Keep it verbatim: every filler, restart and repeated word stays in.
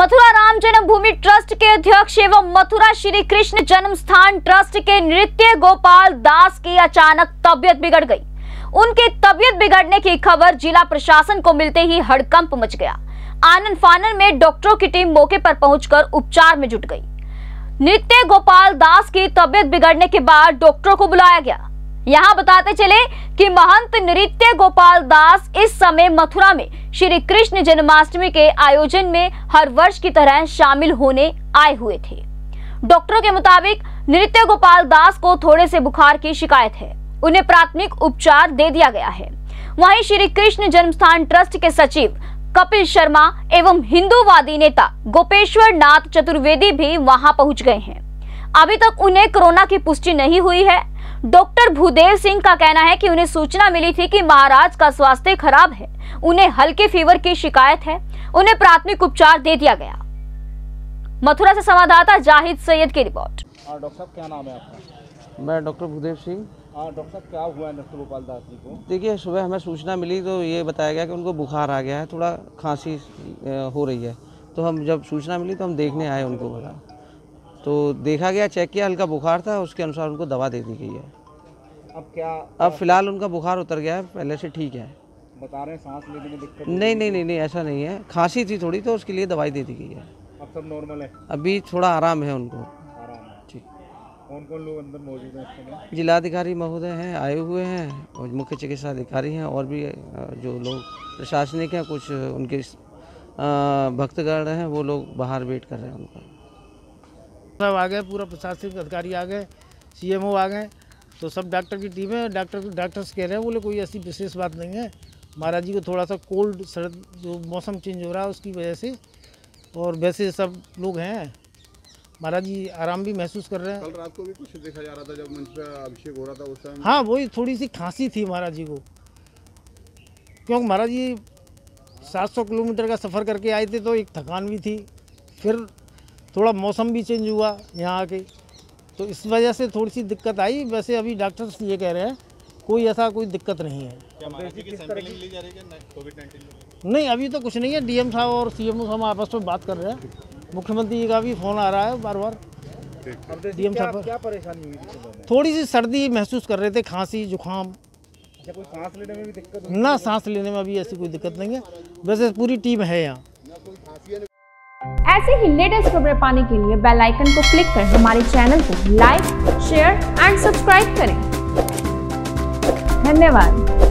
मथुरा राम जन्मभूमि trust के अध्यक्ष एवं मथुरा श्री कृष्ण जन्म स्थान ट्रस्ट के नृत्य गोपाल दास की अचानक तबियत बिगड़ गई। उनकी तबियत बिगड़ने की खबर जिला प्रशासन को मिलते ही हड़कंप मच गया। आनन फानन में डॉक्टरों की टीम मौके पर पहुंचकर उपचार में जुट गई। नृत्य गोपाल दास की तबियत बिगड़ने के बाद डॉक्टरों को बुलाया गया। यहाँ बताते चले कि महंत नृत्य गोपाल दास इस समय मथुरा में श्री कृष्ण जन्माष्टमी के आयोजन में हर वर्ष की तरह शामिल होने आए हुए थे। डॉक्टरों के मुताबिक नृत्य गोपाल दास को थोड़े से बुखार की शिकायत है। उन्हें प्राथमिक उपचार दे दिया गया है। वहीं श्री कृष्ण जन्मस्थान ट्रस्ट के सचिव कपिल शर्मा एवं हिंदूवादी नेता गोपेश्वर नाथ चतुर्वेदी भी वहां पहुंच गए हैं। अभी तक उन्हें कोरोना की पुष्टि नहीं हुई है। डॉक्टर भूदेव सिंह का कहना है कि उन्हें सूचना मिली थी कि महाराज का स्वास्थ्य खराब है, उन्हें हल्के फीवर की शिकायत है, उन्हें प्राथमिक उपचार दे दिया गया। मथुरा से संवाददाता जाहिद सैयद की रिपोर्ट। डॉक्टर साहब क्या नाम है आपका? मैं डॉक्टर भूदेव सिंह। डॉक्टर साहब क्या हुआ है नृत्य गोपाल दास जी को? देखिए, सुबह हमें सूचना मिली तो ये बताया गया कि उनको बुखार आ गया है, थोड़ा खांसी हो रही है। तो हम जब सूचना मिली तो हम देखने आए उनको, बोला तो देखा गया, चेक किया, हल्का बुखार था, उसके अनुसार उनको दवा दे दी गई है। अब क्या अब फिलहाल उनका बुखार उतर गया है, पहले से ठीक है। बता रहे हैं सांस लेने में दिक्कत? नहीं नहीं नहीं नहीं ऐसा नहीं है, खांसी थी थोड़ी तो उसके लिए दवाई दे दी गई है। अब सब नॉर्मल है? अभी थोड़ा आराम है उनको। आराम है, ठीक। कौन कौन लोग अंदर मौजूद हैं इस समय? जिलाधिकारी महोदय हैं, आए हुए हैं, और मुख्य चिकित्सा अधिकारी हैं, और भी जो लोग प्रशासनिक हैं, कुछ उनके भक्तगण हैं, वो लोग बाहर वेट कर रहे हैं उनका। सब आ गए, पूरा प्रशासनिक अधिकारी आ गए, सीएमओ आ गए, तो सब डॉक्टर की टीम है। डॉक्टर डॉक्टर्स कह रहे हैं, बोले कोई ऐसी विशेष बात नहीं है, महाराज जी को थोड़ा सा कोल्ड सर्द जो मौसम चेंज हो रहा है उसकी वजह से, और वैसे सब लोग हैं, महाराज जी आराम भी महसूस कर रहे हैं। कल रात को भी कुछ देखा जा रहा था जब मंच पर अभिषेक हो रहा था उस टाइम? हाँ, वही थोड़ी सी खांसी थी महाराज जी को, क्योंकि महाराज जी सात सौ किलोमीटर का सफ़र करके आए थे तो एक थकान भी थी, फिर थोड़ा मौसम भी चेंज हुआ यहाँ आके, तो इस वजह से थोड़ी सी दिक्कत आई। वैसे अभी डॉक्टर्स ये कह रहे हैं कोई ऐसा कोई दिक्कत नहीं है। क्या महाराज जी की सैंपलिंग ली जा रही है कोविड नाइन्टीन? नहीं, अभी तो कुछ नहीं है। डीएम साहब और सीएमओ साहब आपस में बात कर रहे हैं। मुख्यमंत्री जी का भी फोन आ रहा है बार बार। डीएम साहब क्या परेशानी हुई थी? थोड़ी सी सर्दी महसूस कर रहे थे, खांसी जुकाम। क्या कोई सांस लेने में भी दिक्कत? ना, सांस लेने में अभी ऐसी कोई दिक्कत नहीं है। वैसे पूरी टीम है यहाँ। ऐसे ही लेटेस्ट खबरें पाने के लिए बेल आइकन को क्लिक कर हमारे चैनल को लाइक, शेयर एंड सब्सक्राइब करें। धन्यवाद।